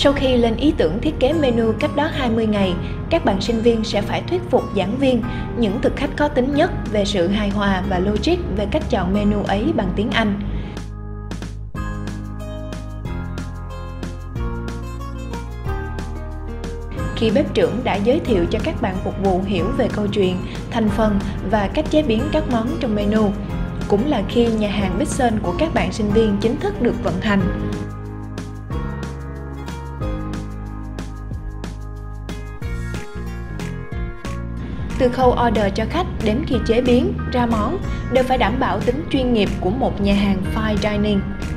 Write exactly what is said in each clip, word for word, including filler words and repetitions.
Sau khi lên ý tưởng thiết kế menu cách đó hai mươi ngày, các bạn sinh viên sẽ phải thuyết phục giảng viên, những thực khách có tính nhất về sự hài hòa và logic về cách chọn menu ấy bằng tiếng Anh. Khi bếp trưởng đã giới thiệu cho các bạn phục vụ hiểu về câu chuyện, thành phần và cách chế biến các món trong menu, cũng là khi nhà hàng Big Sun của các bạn sinh viên chính thức được vận hành. Từ khâu order cho khách đến khi chế biến, ra món đều phải đảm bảo tính chuyên nghiệp của một nhà hàng fine dining.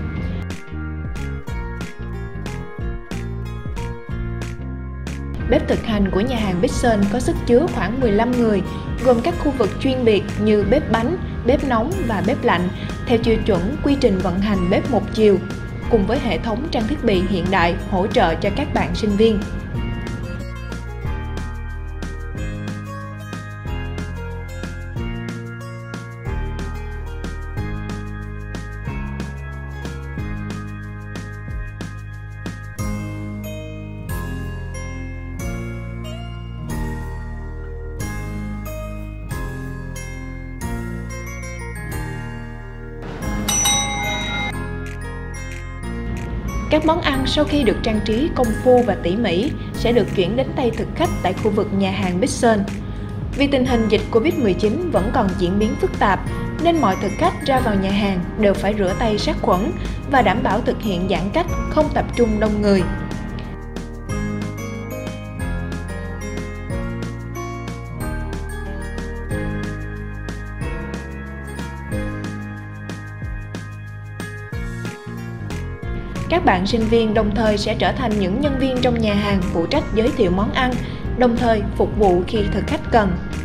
Bếp thực hành của nhà hàng Big Sun có sức chứa khoảng mười lăm người, gồm các khu vực chuyên biệt như bếp bánh, bếp nóng và bếp lạnh, theo tiêu chuẩn quy trình vận hành bếp một chiều, cùng với hệ thống trang thiết bị hiện đại hỗ trợ cho các bạn sinh viên. Các món ăn sau khi được trang trí công phu và tỉ mỉ sẽ được chuyển đến tay thực khách tại khu vực nhà hàng Big Sun. Vì tình hình dịch Covid mười chín vẫn còn diễn biến phức tạp, nên mọi thực khách ra vào nhà hàng đều phải rửa tay sát khuẩn và đảm bảo thực hiện giãn cách, không tập trung đông người. Các bạn sinh viên đồng thời sẽ trở thành những nhân viên trong nhà hàng phụ trách giới thiệu món ăn, đồng thời phục vụ khi thực khách cần.